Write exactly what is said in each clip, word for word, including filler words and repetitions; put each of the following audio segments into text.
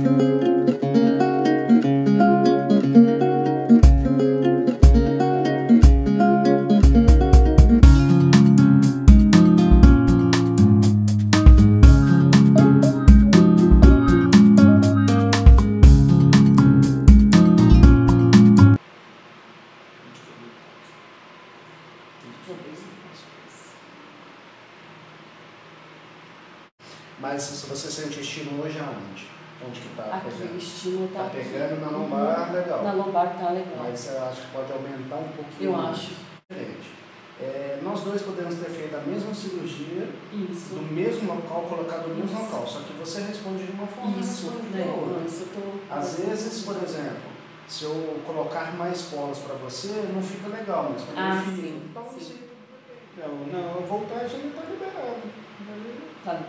Mas se você sente estímulo hoje aonde? Onde que tá aqui, pegando? O estímulo tá, tá pegando na lombar, uhum. legal. Na lombar tá legal. Mas eu acho que pode aumentar um pouquinho. Eu mais. acho. Diferente. É, nós dois podemos ter feito a mesma cirurgia, isso. do mesmo local, colocado no mesmo isso. local, só que você responde de uma forma e isso. responde de É, outra. não, isso eu tô... Às vezes, por exemplo, se eu colocar mais polas para você, não fica legal, mas para ah, meu filho. sim, Então, sim. assim, não, não, a voltagem não está liberada. Tá.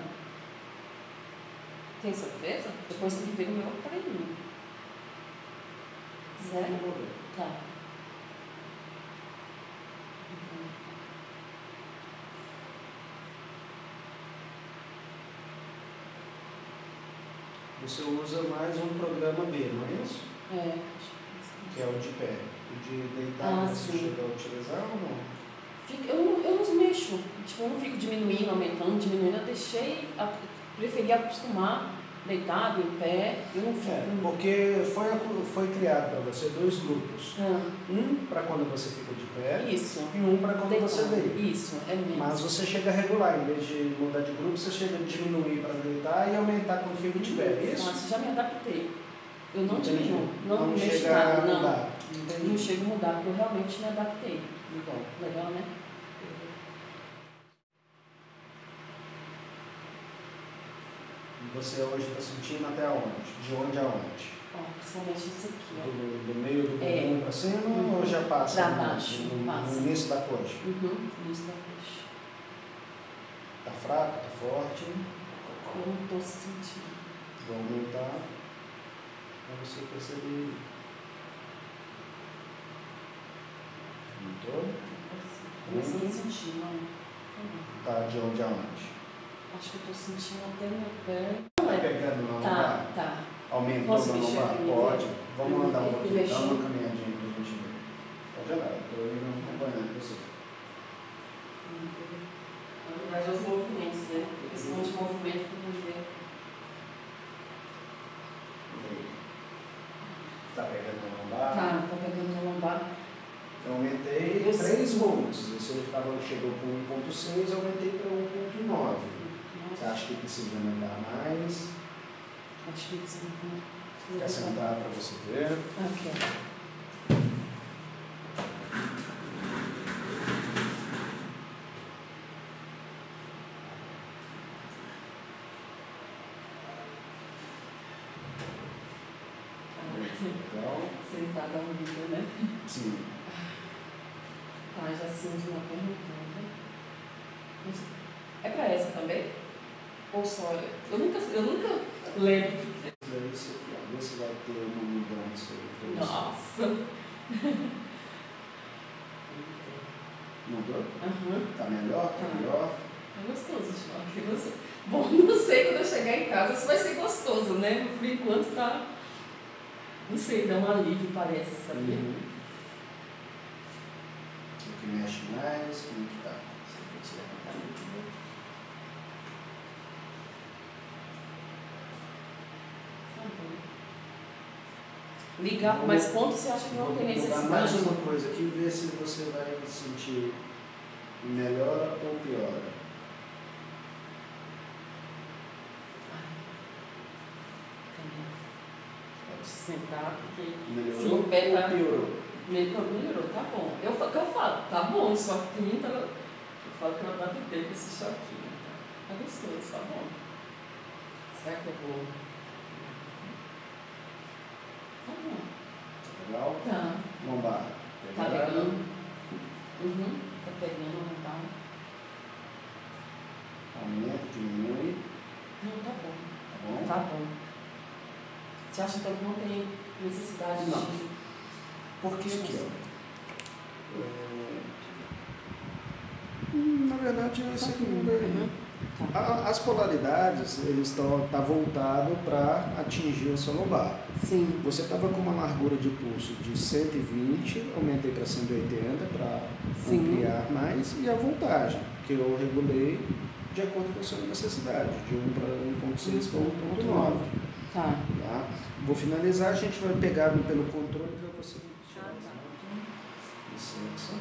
Tem certeza? Depois tem que ver o meu aparelho. Sério? Tá. Você usa mais um programa B, não é isso? É. Que é o de pé. O de deitar, ah, você sim. chega a utilizar ou não? Fico, eu, eu não mexo. Tipo, eu não fico diminuindo, aumentando, diminuindo. Eu deixei, a, preferi acostumar, deitado, em pé. Eu não fico. É, porque foi, foi criado para você dois grupos. Ah. Um para quando você fica de pé. Isso. E um para quando deitado. você deita. Isso, é mesmo. Mas você chega a regular, em vez de mudar de grupo, você chega a diminuir para deitar e aumentar quando fica de pé, é isso? Nossa, já me adaptei. Eu não Entendi. diminuo, não, não mexo chega nada, a não. mudar. Não chego a mudar, porque eu realmente me adaptei. Então. Legal, né? E você hoje está sentindo até onde? De onde a onde? Ó, principalmente isso aqui, ó. Do, do meio do é. bumbum para cima uhum. ou já passa? Para baixo, no, passa. No início da coxa? Uhum, no início da coxa. Tá fraco, tá forte? Eu não estou sentindo. Vou aumentar para você perceber. Aumentou? Começando a sentir, não. Tá de onde a onde? Acho que eu estou sentindo até meu pé. Tá pegando na lombar? Tá, tá. Aumentou na lombar? Pode. Vamos eu andar um pouquinho, dá uma mexer. caminhadinha pra gente ver. Pode andar, eu tô indo acompanhando você. Na verdade, os movimentos, né? Esse monte de movimento que eu ver. Tá pegando na lombar? Tá, tá pegando na lombar. Eu aumentei eu três volts. Se ele ficava, chegou com um ponto seis, eu aumentei para um ponto nove. Você acha que precisa aumentar mais? Acho que precisa. Quer sentar para você ver? Aqui. Legal. Sentada ao vivo, né? Sim. Tá, já sinto uma pergunta. É pra essa também? Ou só? Eu nunca, eu nunca lembro. Isso aqui, ó. Vê se vai ter uma mudança. Nossa! Mudou? Uhum. Tá melhor? Tá Tá. melhor? É gostoso, João. Bom, não sei quando eu chegar em casa se vai ser gostoso, né? Por enquanto tá. Não sei, dá um alívio, parece, sabia? Uhum. O que mexe mais? Como que tá? Deixa eu tirar a caneta. Tá bom. Ligar com mais pontos, você acha que não tem necessidade? Vou dar mais uma coisa aqui e ver se você vai sentir melhor ou pior. Pode sentar, porque Melhorou se o pé tá... ou piorou? Melhorou, tá bom. Eu, o que eu falo, tá bom, só que tá... Eu falo que eu adaptei com esse choquinho. Tá gostoso, tá bom. Será que eu vou... Tá bom. Legal? Tá. Lombar. Tá pegando? Uhum. Tá pegando a lombar. Aumenta, diminui. Não, tá bom. Tá bom? Tá bom. Você acha então que não tem necessidade Não. de... Por que aqui, ó? É... Hum, na verdade, esse aqui não veio. Uhum. Tá. A- As polaridades, eles estão tá voltado para atingir o seu lombar. Sim. Você estava com uma largura de pulso de cento e vinte, aumentei para cento e oitenta para ampliar mais, e a voltagem, que eu regulei de acordo com a sua necessidade, de um para um ponto seis para um ponto nove. Tá. Tá? Vou finalizar, a gente vai pegar pelo controle para você. Ah, tá. Licença.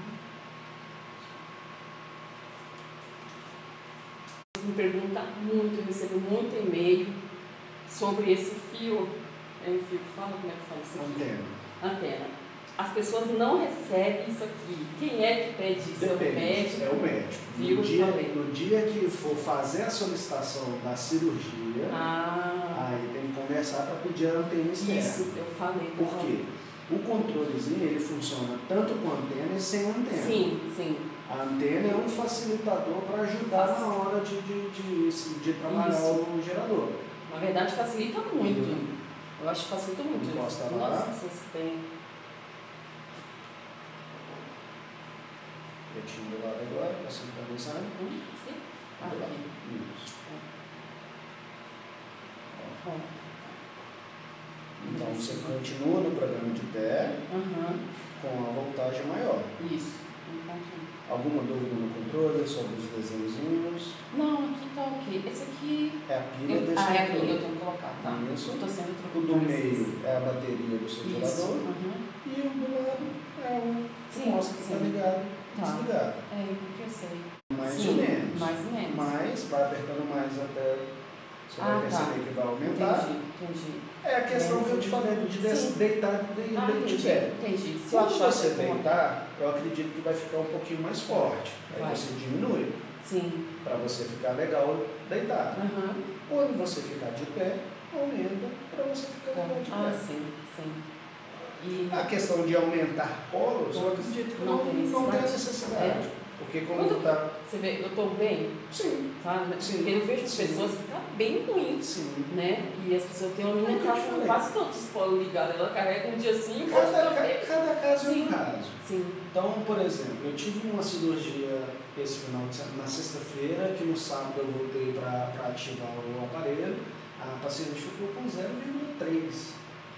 Me pergunta muito, eu recebo muito e-mail sobre esse fio. É um fio que fala, como é que fala isso aqui? Antena. Antena. As pessoas não recebem isso aqui. Quem é que pede isso? Depende, É o médico? é o médico. Viu? No dia, Falei. no dia que for fazer a solicitação da cirurgia, Ah, aí tem que conversar para pedir a antena externa. isso, eu falei. eu Por falei. quê? O controlezinho ele funciona tanto com antena e sem antena. Sim, sim. A antena é um facilitador para ajudar na hora de, de, de, de trabalhar Isso. o gerador. Na verdade, facilita muito. Uhum. Eu acho que facilita muito. Encosta lá. Nossa, vocês têm. Pretinho do lado agora, para sincronizar. Hum, sim? Ah, aqui. Isso. Bom. Então você continua no programa de pé Aham. com a voltagem maior. Isso. Um ponto. Alguma dúvida no controle sobre os desenhozinhos? Não, aqui tá ok. Esse aqui. É a pilha Eu, desse ah, é a controle. pilha, eu tenho que colocar, tá? Isso. Eu tô sendo O do meio é a bateria do seu Isso. gerador. Uhum. E o do lado é o que Sim, mostra que está sim. ligado e Tá. desligado. É, porque eu sei. Mais Sim, ou menos. mais ou menos. Mas vai apertando mais até você Ah, vai perceber tá. que vai aumentar. Entendi, entendi. É a questão que eu te falei de des- Sim. deitar de, Ah, de, de entendi, pé. entendi. Se eu Quando achar você que eu vou- deitar, eu acredito que vai ficar um pouquinho mais forte. Aí Vai. você diminui, Sim. para você ficar legal deitado. Aham. Quando você ficar de pé, aumenta para você ficar legal de Ah, pé. sim, sim. E. A questão de aumentar polos, eu acredito que Não não, tem não tem necessidade. É. necessidade. Porque como Quando- está. Você vê, eu tô bem, Sim, tá? Sim. Porque eu vejo as Sim. pessoas que tá bem ruim, sim. né? E as pessoas têm uma É o menina que que eu tá te com falei. quase todos os polos ligados. Ela carrega um dia sim, outro Cada, também. ca- cada caso é Sim. um caso. Sim. Então, por exemplo, eu tive uma cirurgia esse final de semana, na sexta-feira, que no sábado eu voltei para ativar o aparelho, a paciente ficou com zero vírgula três.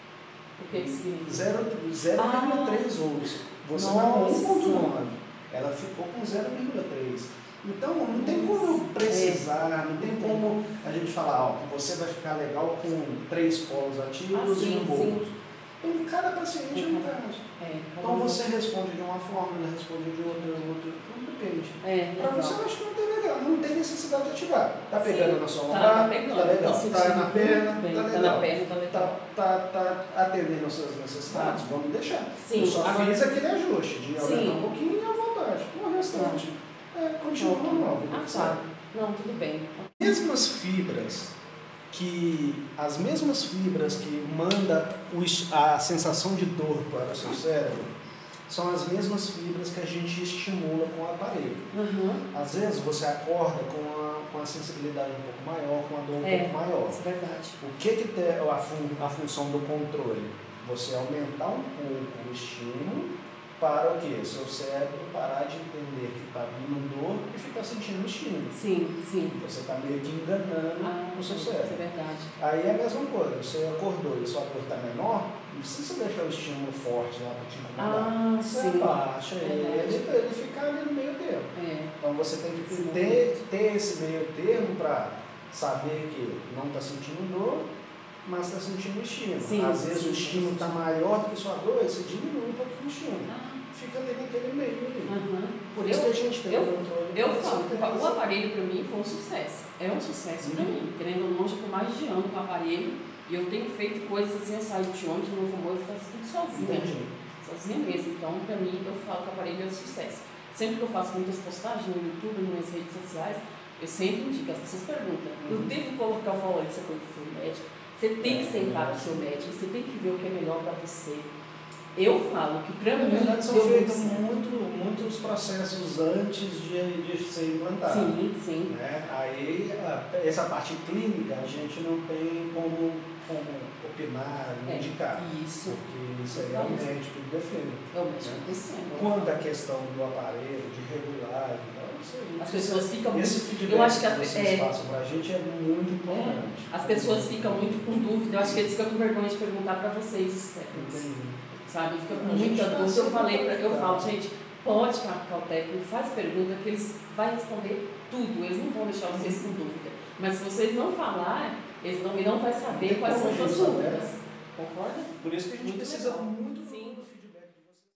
O que que significa? zero vírgula três volts. Você vai com Nossa. um ponto nove. Ela ficou com zero vírgula três. Então, não tem como precisar, não tem como a gente falar, ó, você vai ficar legal com três polos ativos Ah, sim, e um volts. sim. Então, cada paciente é um caso. É, Então, você responde de uma forma, ela responde de outra, outra, não depende. É, Para você, eu legal. acho que não tem legal, não tem necessidade de ativar. Tá pegando Sim. na sua Tá, lombar, tá pegando, tá legal. tô Tá sentindo na perna, muito bem, tá tá legal. na perna, tá legal. Tá, tá, tá atendendo às suas necessidades, Tá. vamos deixar. Sim, Eu só agora- fiz aquele ajuste de aumentar Sim. um pouquinho e a vontade. O restante é, continua normal. Ah, tá. Não, tudo bem. Mesmas fibras que as mesmas fibras que manda o es- a sensação de dor para o seu cérebro são as mesmas fibras que a gente estimula com o aparelho. Uhum. Às vezes você acorda com a, com a sensibilidade um pouco maior, com a dor um É. pouco maior. Isso é verdade. O que que tem a, fun, a função do controle? Você aumentar um pouco o estímulo para o quê? Seu cérebro parar de entender que está vindo dor e ficar sentindo o estímulo. Sim, sim. Você está meio que enganando Ah, o seu isso cérebro. é verdade. Aí é a mesma coisa, você acordou e sua dor está menor, não precisa deixar o estímulo forte lá para te incomodar. Ah, Você sim. abaixa Verdade. ele, ele fica ali no meio termo. É. Então você tem que Sim. ter, ter esse meio termo para saber que não está sentindo dor, mas está sentindo estímulo. Sim, Às vezes sim, o estímulo está sim. maior do que sua dor, você diminui um pouquinho o estímulo. Ah, Fica ali naquele meio ali. uhum. Por isso Eu- que a gente tem eu- o controle. Eu pra falo, você ter o essa- aparelho para mim foi um sucesso. É um sucesso para Uhum. mim. Querendo ou não, já estou mais de ano com o aparelho e eu tenho feito coisas assim, eu saio de ônibus, no meu amor, eu faço tudo sozinha. Entendi. Sozinha mesmo. Então, para mim, eu falo que o aparelho é um sucesso. Sempre que eu faço muitas postagens no YouTube, nas minhas redes sociais, eu sempre indico, as pessoas perguntam, eu Uhum. devo colocar o falante se eu for pro médico? Você tem que sentar com o seu médico, você tem que ver o que é melhor para você. Eu falo que para Na mim, verdade, são deu muito feitos certo. muito, muitos processos antes de, de ser implantado. Sim, sim. Né? Aí, a- essa parte clínica, a gente não tem como, como opinar, É, indicar. Isso. Porque isso aí é o médico que defende. É o médico descendo. Quanto à questão do aparelho, de regular, isso aí. As pessoas ficam Esse muito... feedback Eu acho que, que vocês é, passam pra gente é muito importante. É, as pessoas ficam muito com dúvida, eu acho que eles ficam com vergonha de perguntar para vocês, os técnicos, sabe? Fica com muita dúvida. Eu falei, pra, eu falo, gente, pode marcar o técnico, faz pergunta que eles vão responder tudo, eles não vão deixar vocês com dúvida. Mas se vocês não falar, eles não, não vão saber quais são as suas dúvidas. Concorda? Por isso que a gente Muito precisa legal. muito